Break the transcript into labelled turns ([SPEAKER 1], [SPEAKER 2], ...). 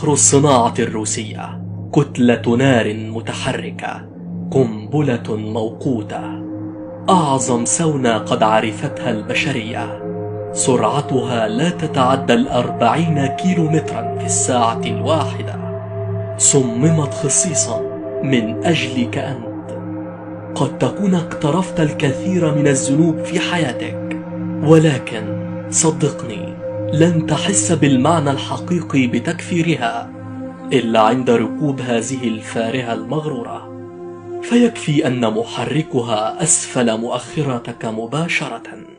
[SPEAKER 1] فخر الصناعة الروسية، كتلة نار متحركة، قنبلة موقوتة، أعظم سونا قد عرفتها البشرية، سرعتها لا تتعدى 40 كيلومترا في الساعة الواحدة، صممت خصيصا من أجلك أنت. قد تكون اقترفت الكثير من الذنوب في حياتك، ولكن صدقني لن تحس بالمعنى الحقيقي بتكفيرها إلا عند ركوب هذه الفارهة المغرورة، فيكفي أن محركها أسفل مؤخرتك مباشرة.